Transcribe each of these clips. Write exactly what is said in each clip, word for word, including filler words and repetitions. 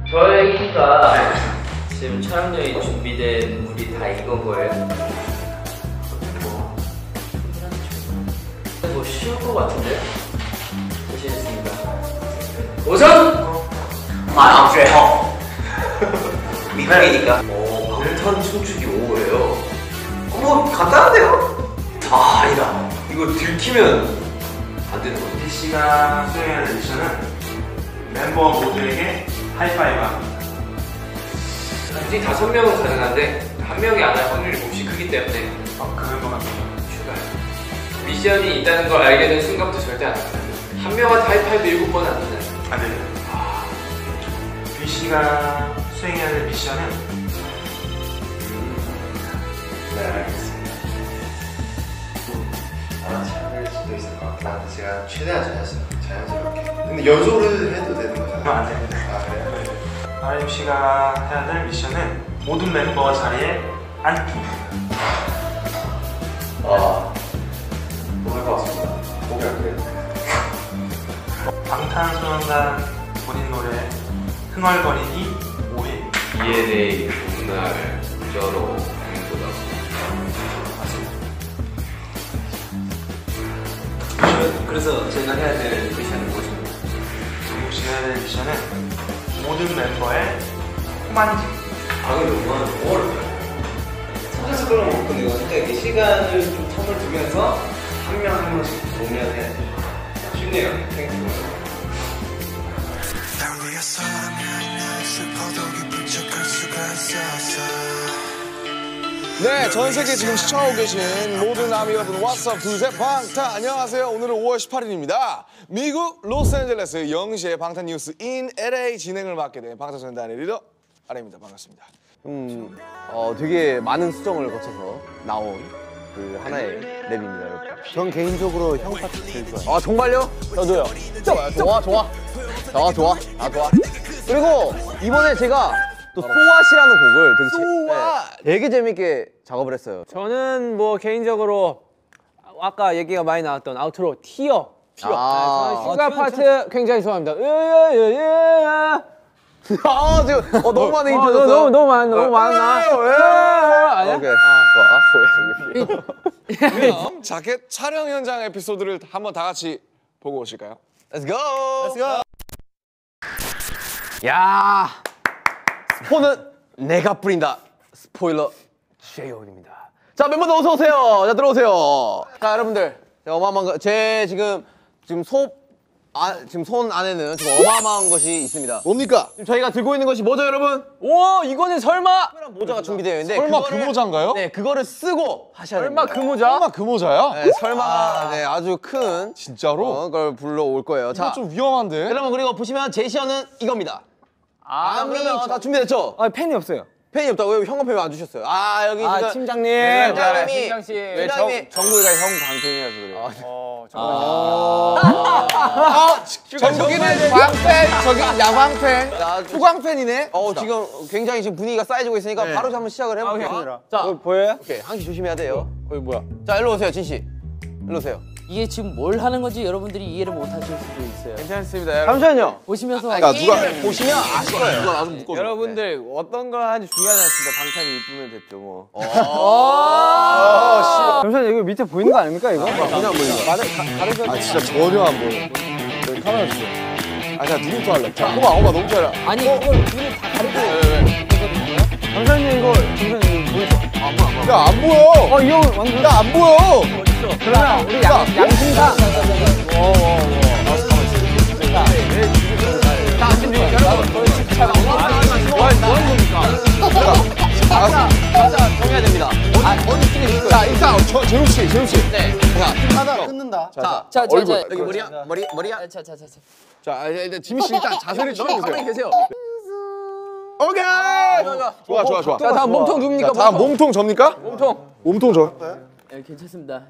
저희가 지금 촬영장에 준비된 물이 다 익은 거예요. 뭐, 뭐 쉬울 것 같은데? 보시겠습니다. 우선! 마영 최호! 미국이니까. 오, 방탄 춤추기 오예요. 뭐 간단한데요? 아, 아니다. 이거 들키면 안 되는 거지. 씨가 수행하는 미션은 멤버 모두에게 하이파이브 합니다. 솔직히 다섯 명은 가능한데 한 명이 안 할 확률이 몹시 크기 때문에 어, 그 멤버가 추가요. 미션이 있다는 걸 알게 된 순간부터 절대 안 합니다. 한 명한테 하이파이브 일곱 번 안 되나요? 안 돼요. 아, 뷔씨가 수행해야 될 미션은 네, 알겠습니다. 아, 참을 수도 있을 것 같긴 한데 제가 최대한 자연스럽게, 자연스럽게. 근데 연속으로 해도 되는 거잖아요? 안 됩니다. 아, 그래요? 아르엠씨가 해야 될 미션은 모든 멤버 자리에 앉기. 아, 못할 것 같습니다. 포기할게요. 방탄소년단 본인 노래 흥얼거리기 오 회. 디엔에이 봄날 저로 행보다 그래서 제가 해야 될 미션은 무엇입니까? 정국씨가 해야 될 미션은 모든 멤버의 코만지. 아 근데 너무 너무 어렵다. 스트레스 끌어 못 끊는 거 근데 시간을 좀 텀을 두면서 한 명 한 명씩 동의해야 돼. 쉽네요. 생각해보면. 네, 전 세계 지금 시청하고 계신 모든 아미 여러분, 왓츠업 둘셋 방탄 안녕하세요. 오늘은 오월 십팔일입니다. 미국 로스앤젤레스 영시의 방탄 뉴스 인 엘에이 진행을 맡게 된 방탄소년단의 리더 아레입니다. 반갑습니다. 음, 어, 되게 많은 수정을 거쳐서 나온 그 하나의 랩입니다, 여러분. 전 개인적으로 형 파트 제일 좋아요. 아, 정말요? 저도요. 좋아, 좋아, 좋아. 아, 좋아. 아, 좋아. 그리고 이번에 제가 또 소아시라는 곡을 되게, 소아! 재, 네, 되게 재밌게 작업을 했어요. 저는 뭐 개인적으로 아까 얘기가 많이 나왔던 아우트로 티어. 티어. 아, 네, 저는 슈가 아, 파트 굉장히 좋아합니다. 으여여여. 아, 지금 어, 너무 많은 힌트 어, 줬어. 너무 너무 많 너무 많아. 아니야? 오케이. 아, 좋아. 그럼 자켓 촬영 현장 에피소드를 한번 다 같이 보고 오실까요? Let's go. Let's go. 야, 스포는 내가 뿌린다. 스포일러 제이홉입니다. 자, 멤버들 어서 오세요. 자, 들어오세요. 자, 여러분들, 어마어마한 거, 제 지금 지금 소 아, 지금 손 안에는 지금 어마어마한 것이 있습니다. 뭡니까? 지금 저희가 들고 있는 것이 뭐죠, 여러분? 오, 이거는 설마 특별한 모자가 준비되어 있는데 설마 그거를, 그 모자인가요? 네, 그거를 쓰고 하셔야 설마 됩니다. 그 모자? 설마 그 모자야? 네, 설마가 네, 아주 큰 진짜로? 어, 걸 불러올 거예요. 이거 자, 좀 위험한데? 여러분 그리고 보시면 제시어는 이겁니다. 아, 아, 그러면 다 준비됐죠? 아, 펜이 없어요. 펜이 없다고? 왜 현관펜 왜 안 주셨어요? 아, 여기 아, 지금 팀장님. 네, 네, 팀장님이 팀장 씨. 왜 정- 정국이가 형 방송이라서 그래요. 아, 아, 전국이는 광팬, 저기 야광팬, 자, 후광팬이네. 어, 지금 굉장히 지금 분위기가 쌓여지고 있으니까 바로 한번 시작을 해볼게요. 자, 어, 보여요? 오케이, 한시 조심해야 돼요. 어, 뭐야? 자, 일로 오세요, 진 씨. 일로 오세요. 이게 지금 뭘 하는 건지 여러분들이 이해를 못 하실 수도 있어요. 괜찮습니다, 여러분. 잠시만요. 보시면서 야, 누가 보시면 아실 거예요. 누가 나좀 묶어줘. 여러분들 어떤 걸 하는지 중요하지 않습니다. 방탄이 이쁘면 됐죠, 뭐. 아, 잠시만요. 이거 밑에 보이는 거 아닙니까, 이거? 그냥 보이는 거. 가르쳐. 아, 진짜 전혀 안 보여. 여기 카메라 주세요. 아, 나 누구부터 할래? 자, 호박, 호박 너무 잘해. 아니 이걸 눈을 다 가리고 있거든요. 잠시만요, 이거. 잠시만요, 이거 보이죠? 야, 안 보여. 어, 이 형 완전. 야, 안 보여. 그러면 우리 양, 양심상. 자, 지금 여러분, 자, 뭐 하는 겁니까? 알았어. 각자 정해야 됩니다. 아, 어디 팀이 있을 자, 거예요? 일단 저 재우 씨, 재우 씨. 네. 하나 끊는다. 자, 자, 자, 얼굴. 자, 여기 머리야? 머리, 머리야? 자, 자, 자, 자. 자, 일단 지미 씨 일단 자세를 너무 가만히 취해주세요. 계세요. 오케이. 좋아, 좋아, 좋아. 자, 다음 몸통 누굽니까? 자, 다음 몸통 접니까? 몸통. 몸통 저. 네, 괜찮습니다.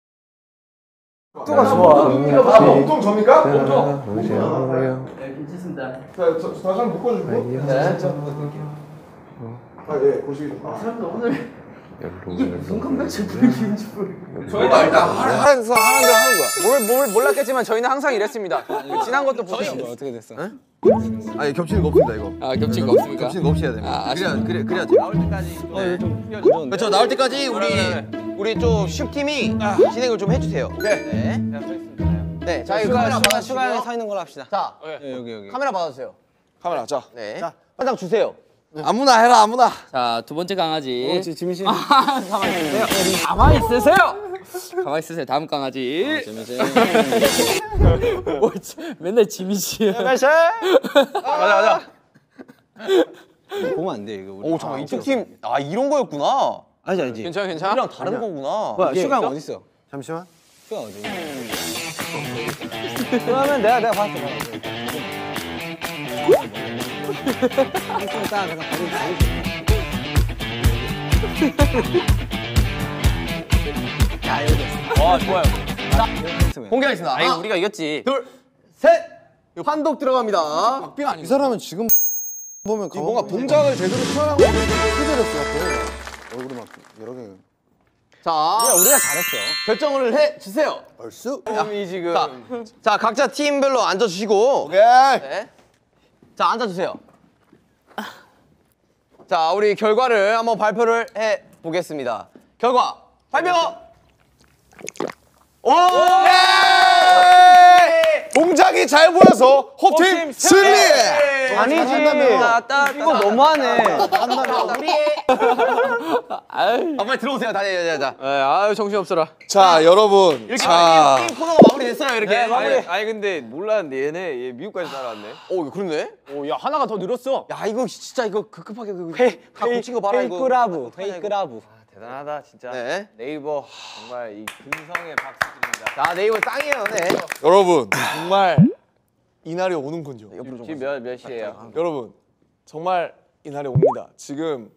뚜가 좋아. 다음 몸통 접니까? 몸통. 네, 괜찮습니다. 자, 저, 저 다시 한번 묶어주고. 네. 아, 예, 보시기. 아, 사람들 오늘 저희가 일단 하면서 하는 대로 하는 거야. 뭘, 뭘 몰랐겠지만 저희는 항상 이랬습니다. 지난 것도 보세요. 어떻게 됐어? 응? 아니 겹치는 거 없습니다 이거. 아 겹친 거 없습니까? 겹치는 거 없이 해야 됩니다. 아, 그래야 그래 그래야 돼. 나올 때까지. 네. 그렇죠. 나올 때까지 우리 우리 좀 슈팀이 진행을 좀 해주세요. 네. 네. 자 이거 슈가 슈가에 서 있는 걸로 합시다. 자 여기 여기 카메라 받아주세요. 카메라 자. 네. 자 한 장 주세요. 아무나 해라 아무나. 자, 두 번째 강아지. 어, 지민 씨. 가만히 있으세요. 가만히 있으세요. 가만히 있으세요. 다음 강아지. 뭐, 맨날 지민 씨. 맞아 맞아. 보면 안 돼 이거. 오 잠깐 이쪽 팀 아 이런 거였구나. 아니지 아니지. 괜찮아, 괜찮아? 이랑 다른 거구나. 뭐야, 슈가 어디 있어? 잠시만. 슈가 어디? 그러면 내가 내가 봤어. 와 좋아요. 공개하겠습니다. 아니 하나, 우리가 이겼지. 둘, 셋. 환독 들어갑니다. 이 사람은 지금 보면 뭔가 동작을 제대로 표현하고 그대로였어. 얼굴이 막 여러 개. 자, 우리가 잘했어. 결정을 해 주세요. 얼쑤. 이 지금. 자, 자 각자 팀별로 앉아 주시고. 오케이. 네. 자 앉아 주세요. 자 우리 결과를 한번 발표를 해 보겠습니다. 결과 발표. 오! 동작이 잘 보여서 호팀 승리. 아니지. 이거 너무하네. 아, 빨리 들어오세요. 다시 자, 자. 아유 정신 없어라. 자 여러분. 이렇게 자. 게임 코너가 마무리됐어요. 이렇게. 아니, 아니 근데 몰랐는데 얘네 얘 미국까지 따라왔네. 오, 그렇네. 오, 야 하나가 더 늘었어. 야 이거 진짜 이거 급급하게 다 고친 거 봐라 이거. 페이크라브, 페이크라브. 대단하다 진짜. 네. 네이버 정말 이 근성의 박수 드립니다. 자 네이버 짱이에요. 네. 여러분 정말 이날이 오는군요. 지금 몇, 몇 시에요? 여러분 정말 이날이 옵니다. 지금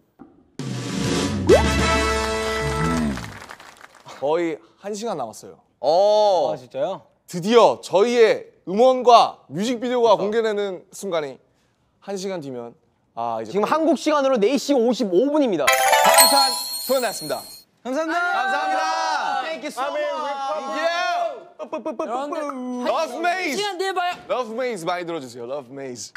거의 한 시간 남았어요. 오. 아 진짜요? 드디어 저희의 음원과 뮤직비디오가 공개되는 순간이 한 시간 뒤면 아 이제 지금 한국 시간으로 네 시 오십오 분입니다. 방탄 소년단이었습니다. 감사합니다. 감사합니다. Thank you so much. Love Maze. 시간 뒤에 봐요. Love Maze 많이 들어주세요. Love Maze.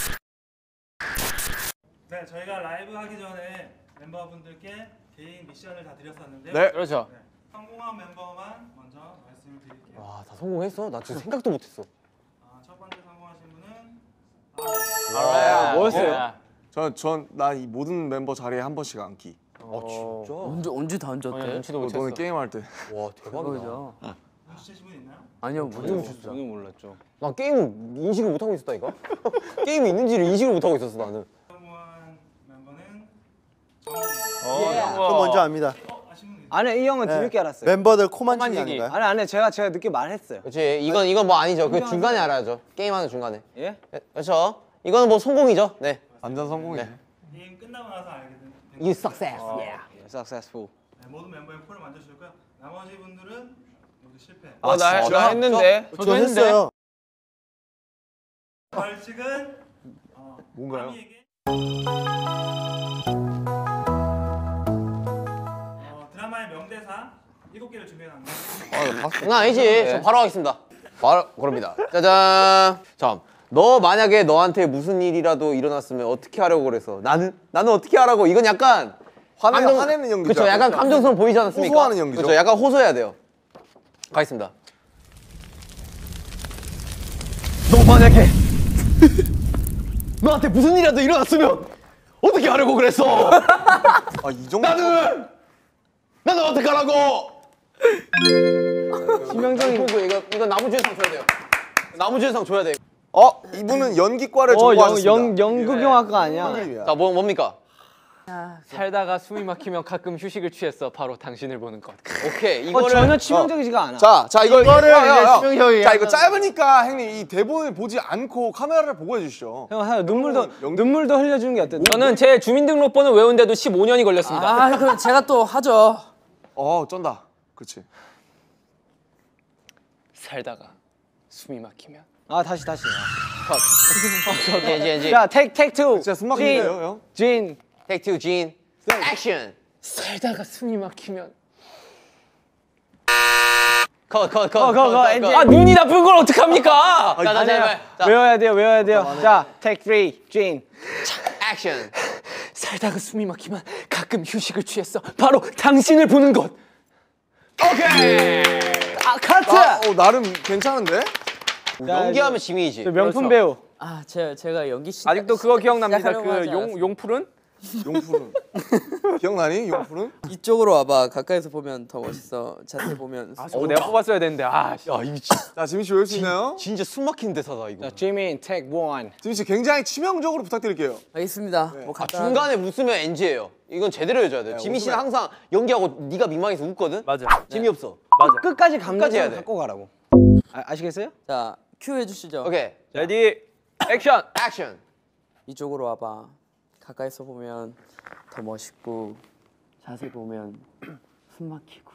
네, 저희가 라이브 하기 전에 멤버분들께 개인 미션을 다 드렸었는데요. 네. 그렇죠. 네, 성공한 멤버만 먼저 말씀을 드릴게요. 와, 다 성공했어? 나 진짜 생각도 못했어. 아, 첫 번째 성공하신 분은 아, 뭐였어요? 전전나 이 모든 멤버 자리에 한 번씩 앉기. 아 진짜? 언제 언제 다 앉았대? 눈치도 못 너네 챘어. 게임할 때. 와 대박이다. 그죠? 눈치채신 분 있나요? 아니요 못 쳤어요. 저는 몰랐죠. 나 게임을 인식을 못 하고 있었다니까. 게임이 있는지를 인식을 못 하고 있었어 나는. 성공한 멤버는 정우. 어, 먼저 압니다. 어, 아신 분 있나요? 아니 이 형은 뒤늦게 알았어요. 멤버들 코만지기 코만지기. 아닌가요? 아니 아니 제가 제가 늦게 말했어요. 그렇지. 이건 이건 뭐 아니죠. 그 중간에 알아야죠. 게임하는 중간에. 예? 네, 그렇죠. 이거는 뭐 성공이죠. 네. 완전 성공이네. 게임 끝나고 나서 알게 된 You success. Yeah. Successful. 네, 모든 멤버의 코를 만져주셨고요. 나머지 분들은 모두 실패. 어, 나, 진짜? 나 했는데. 저 했어요. 벌칙은 어, 뭔가요? 아미에게 어, 드라마의 명대사 일곱 개를 준비해놨는데 장난 아니지. 저 바로 하겠습니다. 바로 그럽니다. 짜잔. 자, 너 만약에 너한테 무슨 일이라도 일어났으면 어떻게 하려고 그래서 나는 나는 어떻게 하라고. 이건 약간 화내, 화내는 연기죠. 그렇죠. 약간 감정성 보이지 않았습니까? 호소하는 연기죠. 그렇죠. 약간 호소해야 돼요. 가겠습니다. 너 만약에 너한테 무슨 일이라도 일어났으면 어떻게 하려고 그랬어? 아이 정도. 나는 나는 어떻게 하라고? 치명적인. 이거 이거 이거 나무주연상 줘야 돼요. 나무주연상 줘야 돼. 어 이분은 연기과를 어, 전공하셨습니다. 영, 연극영화과 아니야. 자, 뭐 뭡니까? 살다가 숨이 막히면 가끔 휴식을 취했어. 바로 당신을 보는 것. 오케이 어, 이거를 전혀 치명적이지가 않아. 자, 자 이거 이거를 야, 야, 이제 야. 수명형이 자 이거 약간- 짧으니까 형님 이 대본을 보지 않고 카메라를 보고 해주시죠. 형, 형 눈물도 연- 눈물도 흘려주는 게 어때? 저는 제 주민등록번호 외운데도 십오 년이 걸렸습니다. 아, 그럼 제가 또 하죠. 어 쩐다. 그렇지. 살다가 숨이 막히면. 아 다시 다시. 엔지 엔지. 자, 택 택 투. 진짜 숨 막히네요, 형. 진. 테이크 투 진. 액션. 살다가 숨이 막히면 컷컷컷컷컷 아 눈이 나쁜 걸 어떡합니까? 자, 다시 해봐. 자, 외워야 돼요 외워야 돼요. 자 take three dream. 액션. 살다가 숨이 막히면 가끔 휴식을 취했어. 바로 당신을 보는 것. 오케이. 아 카트. 아, 어, 나름 괜찮은데? 연기하면 지민이지. 명품 배우. 아 제가 제가 연기 시 아직도 그거 기억납니다. 시작하려고 하지 그 용 않았어요. 용풀은? 용푸른. 기억나니? 용푸른? 이쪽으로 와봐. 가까이서 보면 더 멋있어. 자세히 보면. 아 저거 내가 뽑았어야 되는데. 아. 씨. 야 이거 진, 자, 지민 씨 외울 수 있나요? 진짜 숨 막히는 대사다 이거. 자 지민 take one. 지민 씨 굉장히 치명적으로 부탁드릴게요. 알겠습니다. 네. 뭐 아, 간단한. 중간에 웃으면 엔지예요. 이건 제대로 해줘야 돼. 지민 씨는 항상 연기하고 네가 민망해서 웃거든. 맞아. 재미없어. 맞아. 끝까지 끝까지 해야 감정을 돼. 갖고 가라고. 아, 아시겠어요? 자 큐 해주시죠. 오케이. 레디 액션. 액션. 이쪽으로 와봐. 가까이서 보면 더 멋있고 자세히 보면 숨 막히고.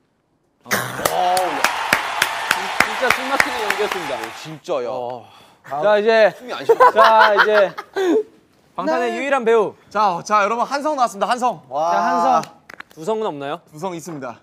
진짜 숨 막히는 연기였습니다. 진짜야. 자 이제 숨이 안 쉬어. 자 이제 방탄의 유일한 배우. 자, 자, 여러분 한성 나왔습니다. 한성. 와. 자 한성. 두성은 없나요? 두성 있습니다.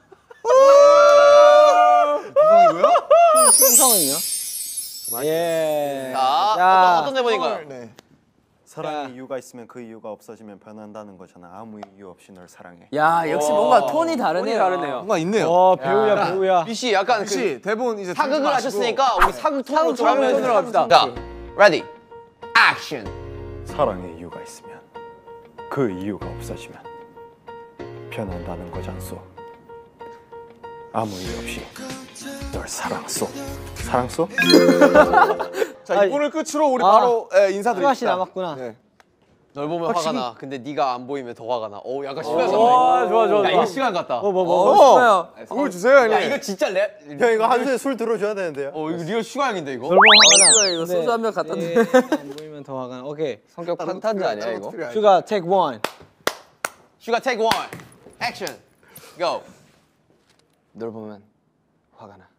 두성이고요? 충성은요? 예. 자, 자, 어떤, 어떤 대본인가요? 네. 사랑의 이유가 있으면 그 이유가 없어지면 변한다는 거잖아. 아무 이유 없이 널 사랑해. 야 역시 뭔가 톤이 다르네요. 톤이 다르네요. 뭔가 있네요. 어 배우야 배우야. B 씨 약간 그 혹시 대본 이제 사극을 들지 마시고 하셨으니까 우리 사극 톤으로 사극 톤으로 좀 갑시다. 자, 레디. 액션. 사랑의 이유가 있으면 그 이유가 없어지면 변한다는 거잖소. 아무 이유 없이 널 사랑소. 사랑소? 자, 이분을 끝으로 우리 바로 예, 인사드립니다. 수아 씨 남았구나. 네. 널 보면 화가 나. 근데 네가 안 보이면 더 화가 나. 오, 약간 시간 오, 같네. 좋아 좋아 야, 좋아. 이거 시간 같다. 뭐 뭐 뭐. 어, 뭐. 좋아요. 물 주세요, 형님. 야, 이거 진짜 레. 형 이거 한 손에 술 들어줘야 되는데요. 어, 이거 리얼 슈가형인데 이거. 널 보면 화가 좋아, 나. 이거 소주 한 병 갖다 네, 내. 안 보이면 더 화가 나. 오케이. 성격 판타지 아니야 이거? 슈가 take one. 슈가 take one. 액션. Go. 널 보면 화가 나.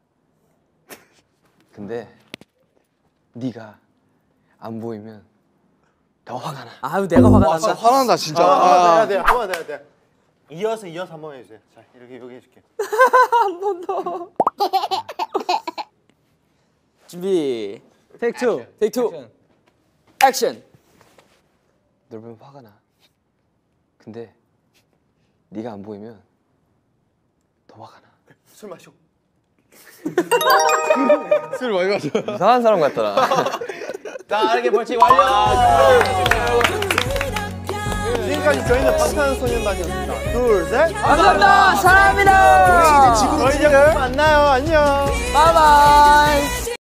근데 네가 안 보이면 더 화가 나. 아유 내가 화가 와, 진짜 난다. 화난다 진짜. 한번 더 아, 해야 돼. 한번 더 해야 돼. 이어서 이어서 한번 해주세요. 자 이렇게 여기 해줄게. 준비. take two. 테이크 투. 액션. 널 보면 화가 나. 근데 네가 안 보이면 더 화가 나. 술 마셔. 술 많이 마셔. 이상한 사람 같더라. 자, 이렇게 벌칙 완료. 지금까지 저희는 방탄소년단이었습니다. 둘, 셋. 감사합니다. 사랑합니다. 저희 이제 만나요. 안녕. 바이바이.